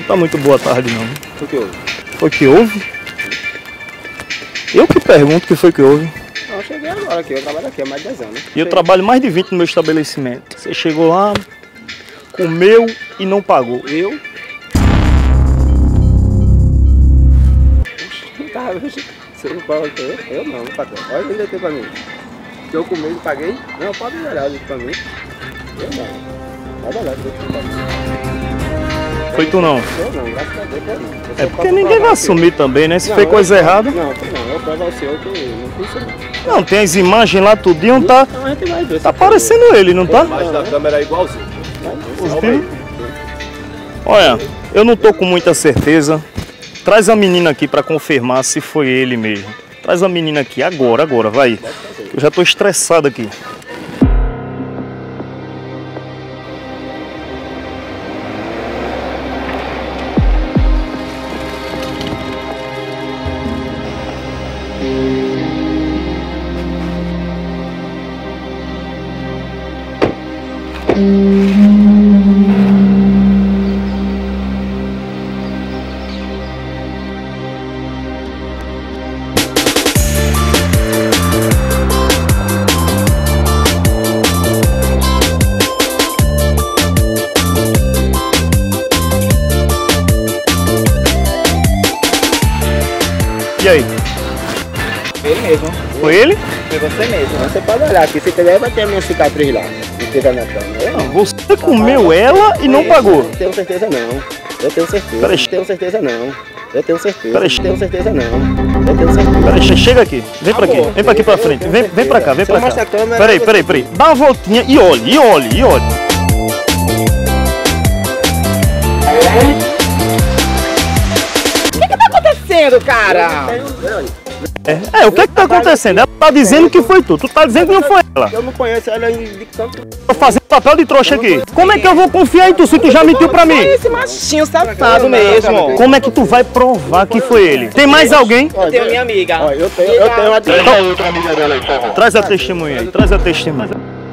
tá muito boa tarde, não. O que houve? Foi que houve? Eu que pergunto o que foi que houve. Não, eu cheguei agora aqui, eu trabalho aqui há mais de 10 anos. E eu trabalho mais de 20 no meu estabelecimento. Você chegou lá, comeu e não pagou. Eu? Tá, você não paga eu não, patrão. Olha o aqui pra mim. Que eu comi e paguei? Não, pode olhar isso pra mim. Eu não. Pode olhar isso pra mim. Foi tu não? Eu não, graças a Deus eu não. É porque ninguém vai assumir também, né? Se foi coisa errada. Não, eu provo ao senhor que não fiz isso não. Não, tem as imagens lá tudinho, tá? Então a gente vai ver. Tá parecendo ele, não tá? A imagem da câmera é igualzinho. Os filhos? Olha, eu não tô com muita certeza. Traz a menina aqui pra confirmar se foi ele mesmo. Traz a menina aqui, agora, vai. Eu já tô estressado aqui. E aí? Ele mesmo. Foi ele? Foi você mesmo. Você pode olhar aqui, se quiser vai ter a minha cicatriz lá. Não fica na cama. Não, você comeu ela e não pagou. Não tenho certeza não. Eu tenho certeza. Peraí. Não tenho certeza não. Eu tenho certeza. Peraí. Não tenho certeza não. Eu tenho certeza. Peraí, chega aqui. Vem pra aqui. Vem pra aqui pra frente. Vem pra cá, vem pra cá. Peraí. Dá uma voltinha e olhe. O que tá acontecendo, cara? O que tá acontecendo? Ela tá dizendo que foi tu. Tu tá dizendo que não foi ela. Eu não conheço ela de canto. Tô fazendo papel de trouxa aqui. Como é que eu vou confiar em tu se tu já mentiu pra mim? Esse machinho safado mesmo. Como é que tu vai provar que foi ele? Tem mais alguém? Eu tenho minha amiga. Eu tenho a outra amiga dela aí, por favor. Traz a testemunha aí, traz a testemunha.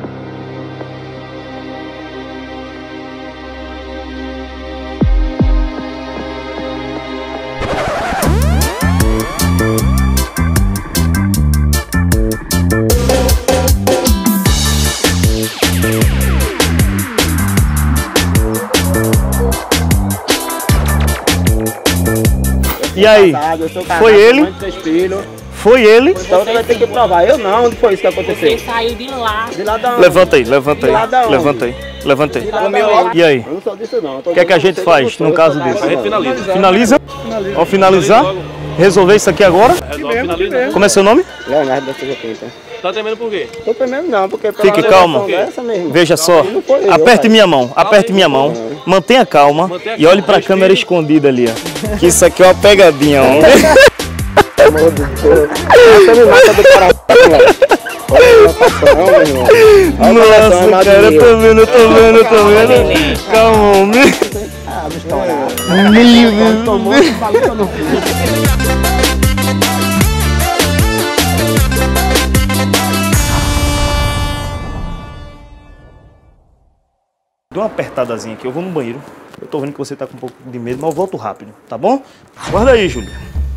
E aí? Foi ele? Foi ele? Então você vai ter que provar. Eu não, onde foi isso que aconteceu? Ele saiu de lá. De lá da onde? Levanta aí. De lá da onde? Levanta aí. De lá da onde? E aí? Eu não sou disso não. O que é que a gente faz num caso desse? A gente finaliza. Finaliza? Ao finalizar, resolver isso aqui agora? Resolve, finaliza. Como é seu nome? Leonardo da Silva Pinta. Tá tremendo por quê? Tô tremendo não, porque... Fique calma. Veja só, aperte minha mão, mantenha calma e olhe pra câmera escondida ali, ó. Que isso aqui é uma pegadinha, ó. Amor de Deus. Você me mata do coração, velho. Nossa, cara, eu tô vendo. Calma, homem. Ah, me estourar. Meu Tomou, falou que eu não fiz. Dê uma apertadazinha aqui, eu vou no banheiro. Eu tô vendo que você tá com um pouco de medo, mas eu volto rápido, tá bom? Guarda aí, Júlia.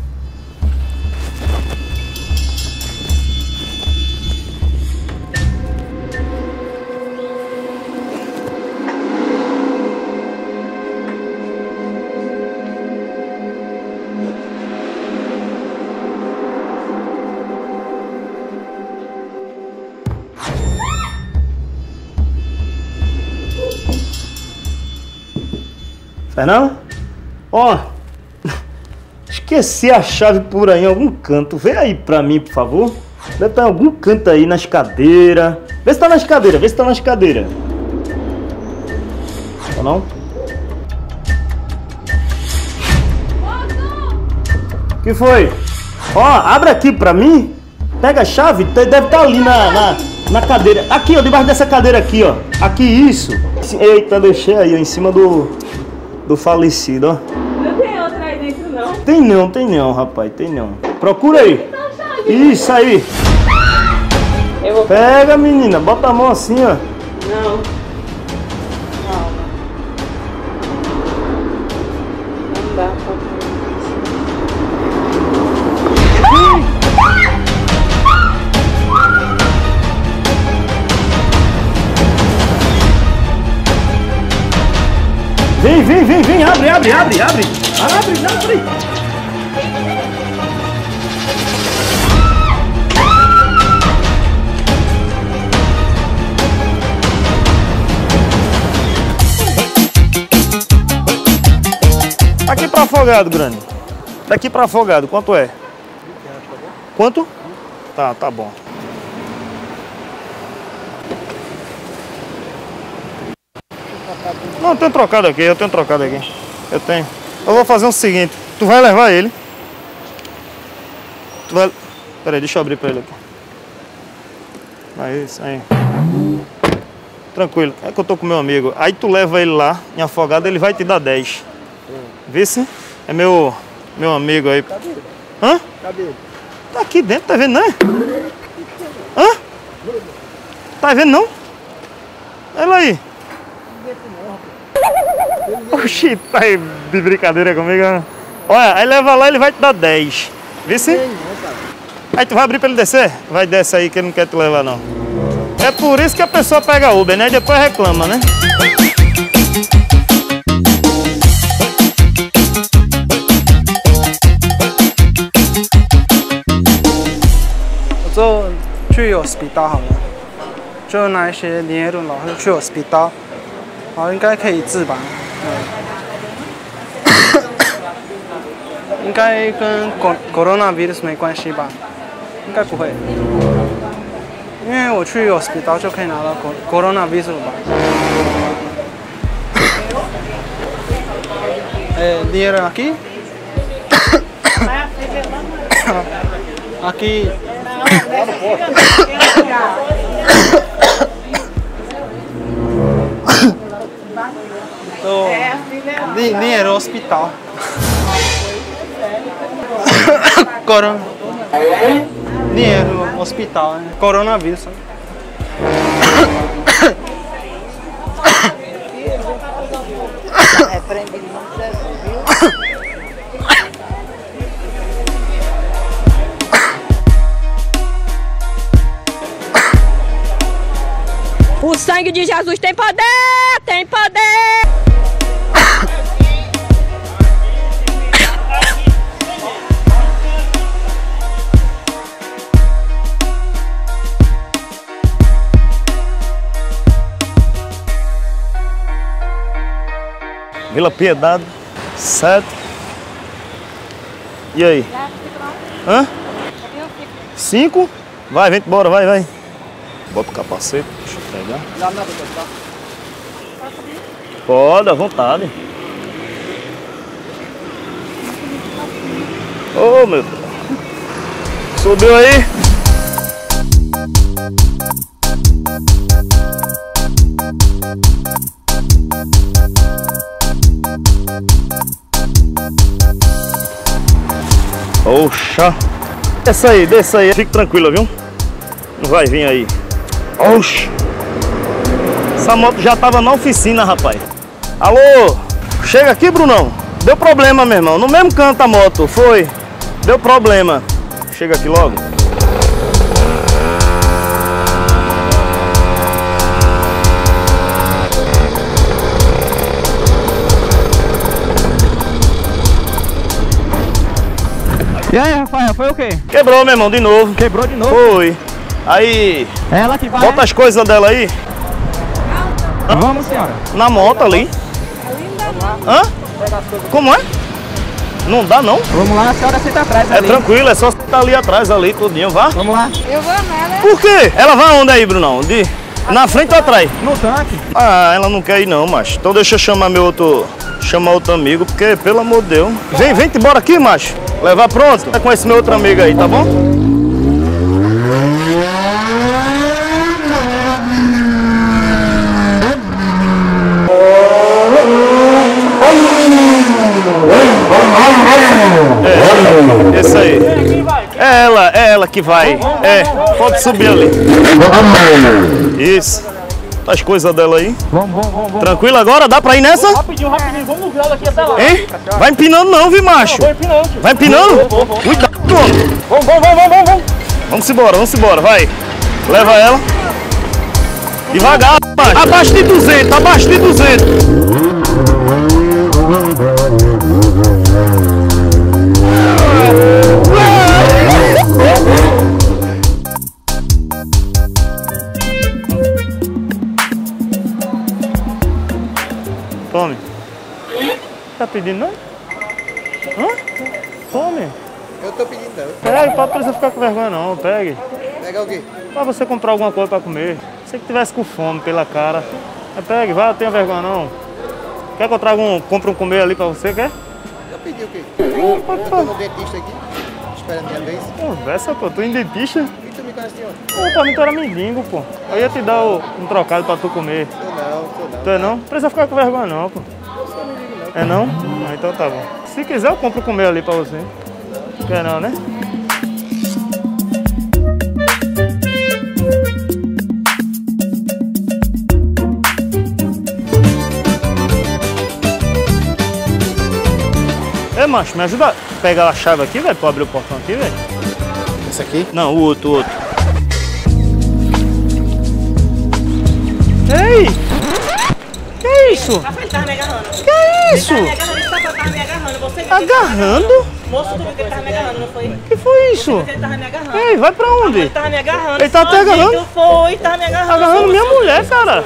Fernanda? Ó, esqueci a chave por aí em algum canto. Vê aí pra mim, por favor. Deve estar em algum canto aí, nas cadeiras. Vê se tá nas cadeiras, Tá não? O que foi? Ó, abre aqui pra mim. Pega a chave, deve estar ali na cadeira. Aqui, ó, debaixo dessa cadeira aqui, ó. Aqui, isso. Eita, deixei aí, ó, em cima do falecido, ó. Não tem outra aí dentro, não? Tem não, rapaz, tem não. Procura aí. Isso aí. Eu vou... Pega, menina, bota a mão assim, ó. Não. Vem, vem, vem, vem, abre, abre, abre, abre. Abre, abre. Aqui pra Afogado, grande. Daqui pra Afogado, quanto é? Quanto? Tá, tá bom. Não, eu tenho trocado aqui, eu tenho. Eu tenho. Eu vou fazer o seguinte, tu vai levar ele. Tu vai... Pera aí, deixa eu abrir pra ele aqui. Aí, isso aí. Tranquilo, é que eu tô com meu amigo. Aí tu leva ele lá, em Afogado, ele vai te dar 10. Vê se é meu amigo aí. Cadê ele? Hã? Cadê ele? Tá aqui dentro, tá vendo, né? Hã? Tá vendo, não? Olha aí. Oxi, tá aí de brincadeira comigo, né? Olha, aí leva lá, ele vai te dar 10. Vê se? Aí tu vai abrir pra ele descer? Vai, desce aí que ele não quer te levar, não. É por isso que a pessoa pega Uber, né? E depois reclama, né? Eu 去 hospital 好了，就拿一些dinheiro 然后去 hospital， 然后应该可以治吧？应该跟 coronavirus 没关系吧？应该不会，因为我去 hospital 就可以拿到 coronavirus 了吧？dinheiro aqui? Aqui. Dinheiro hospital. Dinheiro hospital, coronavírus. O sangue de Jesus tem poder! Tem poder! Vila Piedade, 7. E aí? Hã? 5? Vai, vem embora, vai, vai. Bota o capacete, deixa eu pegar. Pode, à vontade. Ô, meu Deus. Subiu aí. Oxa. Desça aí. Fique tranquilo, viu? Não vai vir aí. Oxi! Essa moto já tava na oficina, rapaz. Alô? Chega aqui, Brunão. Deu problema, meu irmão. No mesmo canto a moto, foi. Deu problema. Chega aqui logo. E aí, Rafael, foi o quê? Quebrou, meu irmão, de novo. Quebrou de novo? Foi. Aí... Ela que vai... Bota as coisas dela aí. Vamos, senhora. Na moto ali. Hã? Como é? Não dá, não? Vamos lá, a senhora senta atrás ali. É tranquilo, é só estar ali atrás, ali, tudinho, vá. Vamos lá. Eu vou nela. Por quê? Ela vai onde aí, Brunão? Na frente ou atrás? No tanque. Ah, ela não quer ir não, macho. Então deixa eu chamar chamar outro amigo, porque, pelo amor de Deus. Vem-te embora aqui, macho. Levar pronto. Tá com esse meu outro amigo aí, tá bom? Esse aí. É ela que vai. Pode subir ali. Isso. Tá as coisas dela aí. Vamos. Tranquilo agora? Dá pra ir nessa? Rapidinho, vamos ver ela aqui até lá. Hein? Vai empinando não, viu, macho? Vou empinando. Vai empinando? Vou. Cuidado, homem. Vamos. Vamos embora, vai. Leva ela. Devagar, macho. Abaixo de 200. pedindo, não? Hã? Tome. Eu tô pedindo não. Pegue, não precisa ficar com vergonha não, pegue. Pegar o quê? Pra você comprar alguma coisa pra comer. Se que tivesse com fome pela cara. Pegue, vai, não tenha vergonha não. Quer que eu traga compre um comer ali pra você, quer? Eu pedi o quê? Pode Eu tô no dentista aqui, esperando minha vez. Conversa, pô, tu em dentista. E tu me conhece de onde? Pô, pra mim tu era mendigo, pô. Eu ia te dar um trocado pra tu comer. Tô não. Tu é não? Não precisa ficar com vergonha não, pô. É não? Ah, então tá bom. Se quiser eu compro comer ali pra você. Quer não, né? Ei, macho, me ajuda a pegar a chave aqui, velho, pra abrir o portão aqui, velho. Esse aqui? Não, o outro. Ei! Que é isso? Rafael, ele tava me agarrando. Que é isso? Ele tava me agarrando. Você viu? Agarrando? Moço, tu viu que ele tava me agarrando, não foi? Que foi isso? Ele tava me agarrando. Ei, vai pra onde? Ele tava me agarrando. Ele tá te agarrando? Foi, tava me agarrando. Agarrando minha mulher, cara.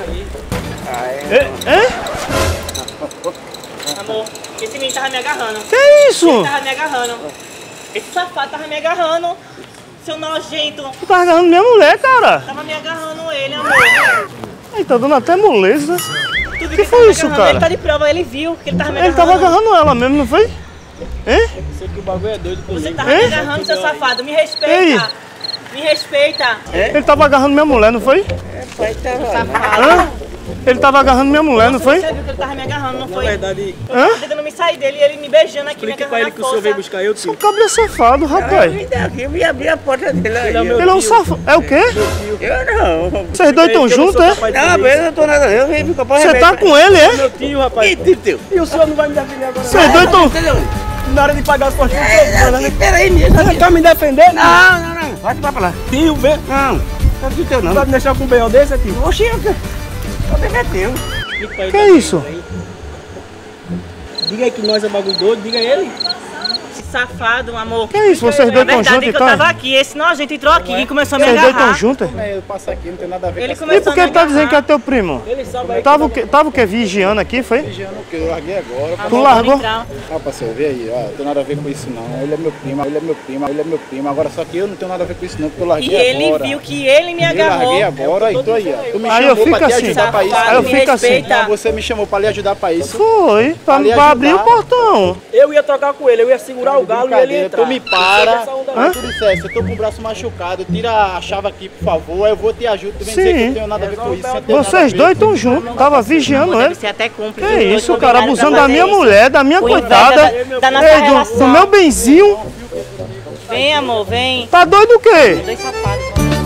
Amor, esse menino tava me agarrando. Que é isso? Ele tava me agarrando. Esse safado tava me agarrando. Seu nojento. Tu tá agarrando minha mulher, cara. Tava me agarrando ele, amor. Ai, tá dando até moleza. Tu viu Que ele foi tava me isso, agarrando? cara? Ele tá de prova, ele viu que ele tava me Ele agarrando. tava agarrando ela mesmo, não foi? Hein? Você tava me agarrando, seu safado. Me respeita. Ei. Me respeita. Ele tava agarrando minha mulher, não foi? Safado. Hã? Ele tava agarrando minha mulher, não foi? Você viu que ele tava me agarrando, não foi? verdade, Eu tava tentando me sair dele e ele me beijando aqui, me explique pra agarrando ele na que o senhor veio força. buscar eu, Seu tio. cabra é safado, rapaz. Me abrir a porta dele aí. Ele é um safado. É o quê? Eu não. Vocês dois estão juntos, é? Não, mas eu não tô nada. Eu vim ficar pra Você tá com ele, é? Meu tio, rapaz. E teu? E o senhor não vai me defender agora? Vocês dois estão... Na hora de pagar as costas, Peraí, nisso. você quer me defender? Não. Vai pra lá. Tio, vê. Não. Não é teu, não. Vai me deixar com um B.O. desse, tio? Oxi, o bebê é teu. Que é isso? Diga aí que nós é bagulho doido, diga ele. Esse safado, amor. Que é isso? Vocês dois É estão verdade juntos e que eu tava tá? aqui, esse nojento entrou aqui e começou a me Vocês dois estão agarrar. juntos? Eu passo aqui, não tem nada a ver Ele com E começou por que a ele me tá dizendo que é agarrar. teu primo? Ele sabe aí. Tava o quê? Vigiando aqui, foi? vigiando, porque eu larguei agora. Tu largou? Ah, parceiro, vê aí, ó, não tem nada a ver com isso não. Ele é meu primo. Agora só que eu não tenho nada a ver com isso não, porque eu larguei E ele agora. viu que ele me Eu agarrou. larguei agora e tô aí, ó. Tu me Aí eu chamou fico pra te assim. ajudar pra isso. Aí eu me fico assim. respeita. Não, você me chamou pra lhe ajudar pra isso. Foi, pra Ali abrir o ajudar. portão. Eu ia trocar com ele, eu ia segurar o galo e ele ia Brincadeira, entrar. tu me para. Essa onda Hã? Tu dissesse, eu tô com o braço machucado, tira a chave aqui, por favor, eu vou te ajudar. Tu vem dizer que eu não tenho nada a ver com isso. não tenho nada a Vocês ver. dois estão juntos. Tava vigiando Deve ele. ser até cúmplice. Que os dois isso, cara? combinaram pra Abusando da fazer minha isso. mulher, da minha Com inveja coitada. da nossa Ei, do relação. meu benzinho. Vem, amor, vem. Tá doido o quê? Dois safados.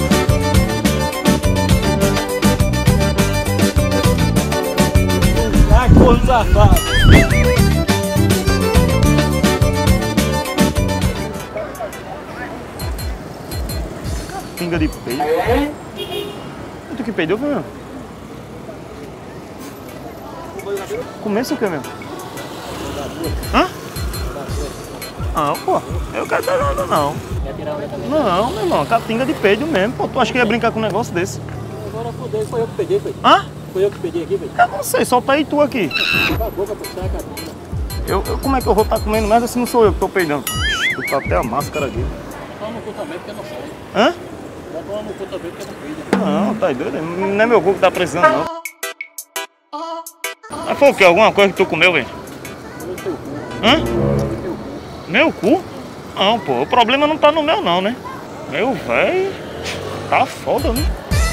Ai, corno safado. Pinga de peido. Tu que peidou, foi meu? Começa o que, meu? Hã? Não, pô. Eu quero dar nada, não. Não, meu irmão. Catinga de peido mesmo. Pô, tu acha que ia brincar com um negócio desse? Agora fodeu, foi eu que peguei, foi. Hã? Foi eu que peguei aqui, velho. Eu não sei, solta aí tu aqui. Cala a boca, pô, sai, cara. Como é que eu vou estar comendo merda se não sou eu que tô peidando? Tu tá até a máscara aqui. Toma no cu também, porque não sai. Hã? Toma no cu também, porque não peida. Não, tá doido? Não é meu cu que tá precisando, não. Mas foi o quê? Alguma coisa que tu comeu, velho? Hã? Meu cu? Não, pô. O problema não tá no meu, não, né? Meu velho. Tá foda, né?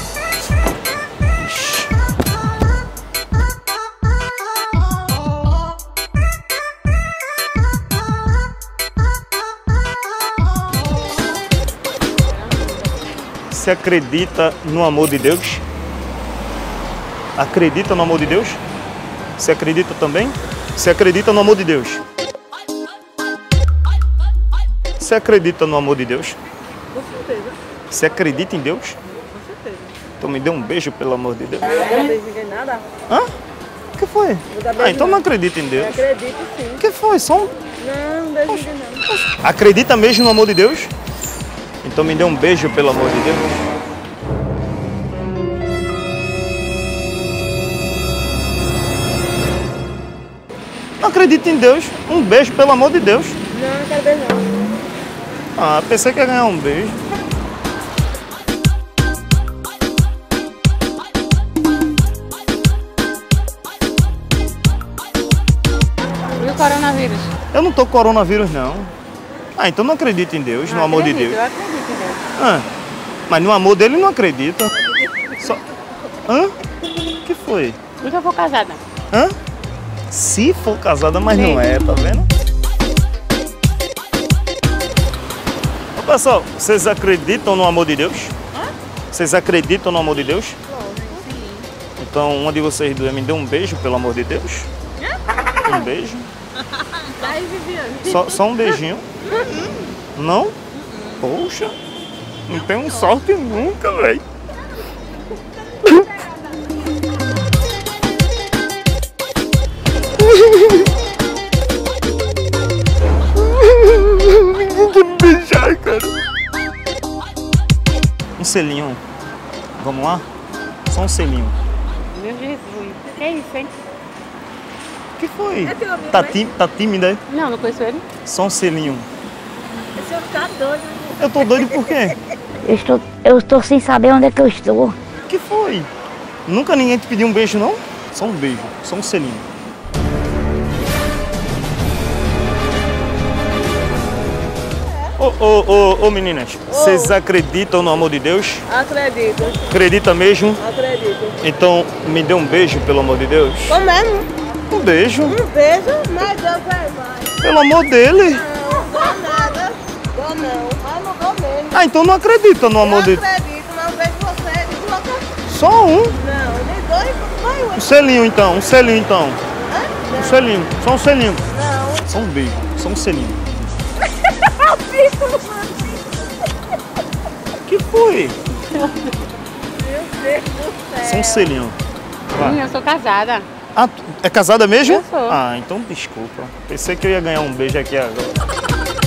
Você acredita no amor de Deus? Acredita no amor de Deus? Você acredita também? Você acredita no amor de Deus? Você acredita no amor de Deus? Com certeza. Você acredita em Deus? Com certeza. Então me dê um beijo, pelo amor de Deus. Não dá beijo ninguém nada. Hã? O que foi? Ah, então não acredita em Deus. Acredito sim. O que foi? Só um... Não beijo ninguém não. Acredita mesmo no amor de Deus? Então me dê um beijo, pelo amor de Deus. Não acredito em Deus. Um beijo, pelo amor de Deus. Não, não quero beijo não. Ah, pensei que ia ganhar um beijo. E o coronavírus? Eu não tô com coronavírus, não. Ah, então não acredito em Deus, no amor de Deus. Eu acredito em Deus. Ah, mas no amor dele não acredita. Só... Hã? O que foi? E se eu for casada? Hã? Se for casada, mas não é, tá vendo? Ô, pessoal, vocês acreditam no amor de Deus? Vocês acreditam no amor de Deus? Então, uma de vocês duas me dê um beijo, pelo amor de Deus. Um beijo. Só um beijinho. Não? Poxa, não tenho sorte nunca, velho. Ninguém quer me beijar, cara. Um selinho. Vamos lá? Só um selinho. Meu Jesus. Que isso, hein? O que foi? Tá tímida aí? Não, não conheço ele. Só um selinho. O senhor tá doido. Eu tô doido por quê? Eu estou sem saber onde é que eu estou. O que foi? Nunca ninguém te pediu um beijo, não? Só um beijo, só um selinho. Ô meninas, vocês acreditam no amor de Deus? Acredito, Acredita mesmo? acredito. Então me dê um beijo, pelo amor de Deus. Como mesmo? Um beijo, Um beijo, mas Deus vai. pelo amor dele. Não dou nada. Dou não, mas não dou mesmo. Ah, então não acredita no amor de Deus. Acredito, mas eu vejo você de louca. Só um. Não, nem dois, vai. Um selinho então, um selinho então. Um selinho, só um selinho. Não. Só um beijo, só um selinho. O que foi? Meu Deus do céu. Só um selinho. Vai. Sim, eu sou casada. Ah, é casada mesmo? Eu sou. Ah, então desculpa. Pensei que eu ia ganhar um beijo aqui agora.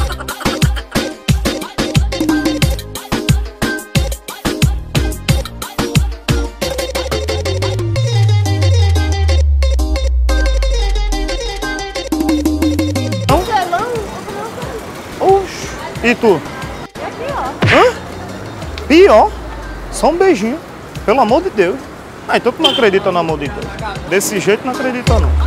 Oxe. E tu? É pior. Hã? Pior? Só um beijinho. Pelo amor de Deus. Ah, então tu não acredita no amor de Deus. Desse jeito não acredita não.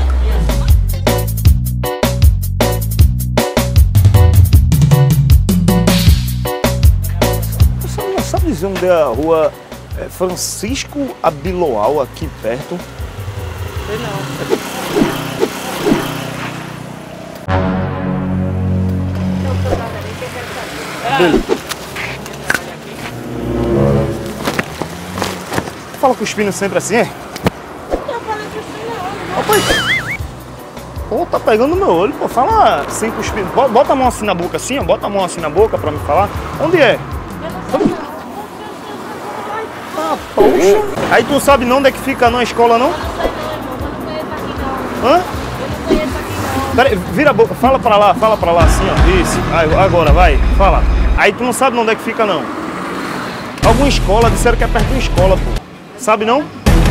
Você não sabe dizer onde é a rua Francisco Abiloal, aqui perto? Sei não. Beleza. Fala cuspindo sempre assim, é? Rapaz, pô, tá pegando no meu olho, pô. Fala sem cuspir. Bota a mão assim na boca, assim, ó. Bota a mão assim na boca pra me falar. Onde é? Ah, poxa. Aí tu não sabe não onde é que fica na escola, não? Hã? Peraí, vira a boca, fala pra lá, assim, ó. Isso, aí, agora, vai, fala. Aí tu não sabe onde é que fica, não. Alguma escola, disseram que é perto de uma escola, pô. Sabe não?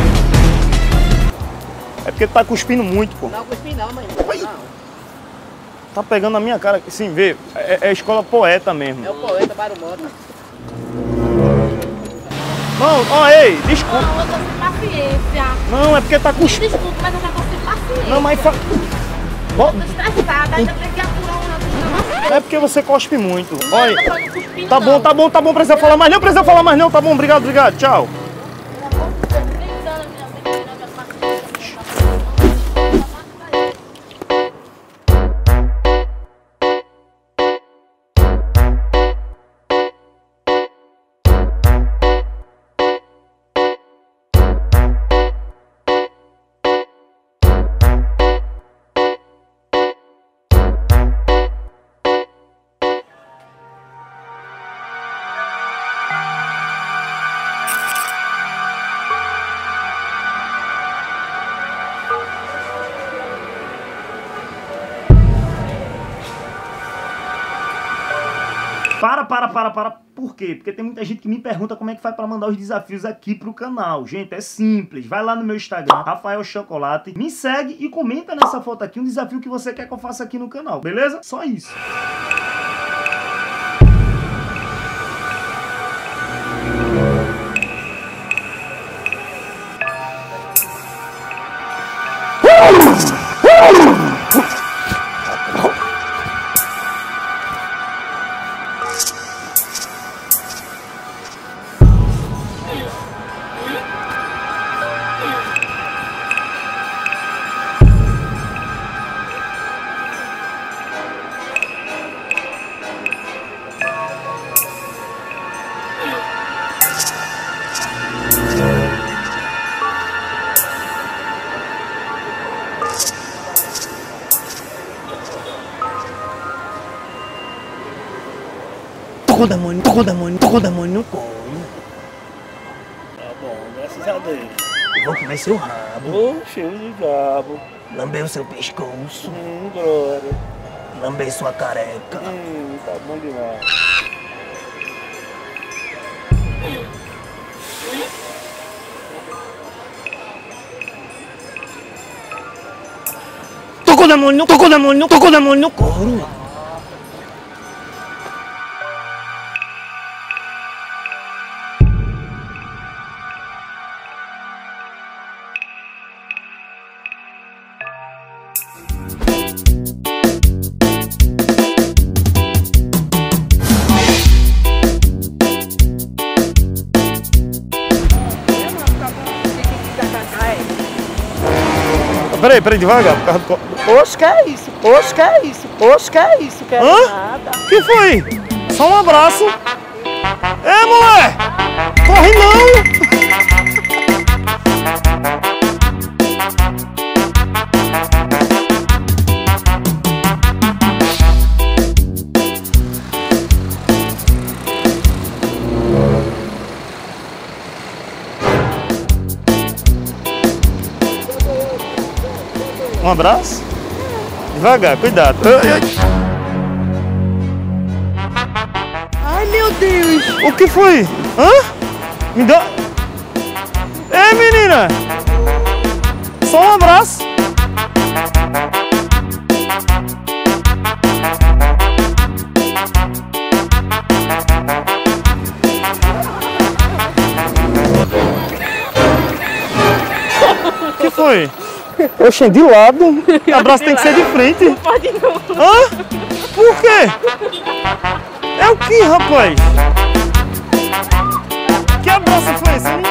É porque tu tá cuspindo muito, pô. Não cuspi não, mãe. Tá pegando na minha cara, sim, vê. É a escola poeta mesmo. É o poeta Barumota. Não, ó, ei, desculpa. Não, eu tô sem paciência. Não, é porque tá cuspindo. Desculpa, mas eu já tô sem paciência. Não, mas Tô estressada, ainda tem que apurar uma. Não é porque você cospe muito. Olha. Eu tô falando cuspindo, Tá bom, não. tá bom, tá bom, precisa falar mais não, precisa falar mais não, tá bom, obrigado, obrigado, tchau. Para. Por quê? Porque tem muita gente que me pergunta como é que faz pra mandar os desafios aqui pro canal. Gente, é simples. Vai lá no meu Instagram, Rafael Chocolate, me segue e comenta nessa foto aqui um desafio que você quer que eu faça aqui no canal, beleza? Só isso. Tocou demônio no couro. Tá bom, graças a Deus. Eu vou comer seu rabo. Cheio de diabo. Lamber o seu pescoço. Glória. Lamber sua careca. Tá bom demais. Tocou demônio no couro. Peraí, devagar, por causa do... Oxe, que é isso? Quero nada. Que foi? Só um abraço. É, mulher! Corre não! Um abraço. Devagar, cuidado. Ai, meu Deus. O que foi? Hã? Me dá... Ei, menina! Só um abraço. O que foi? Oxe, de lado. O abraço tem que ser de frente. Não pode não. Hã? Por quê? É o que, rapaz? Que abraço foi esse?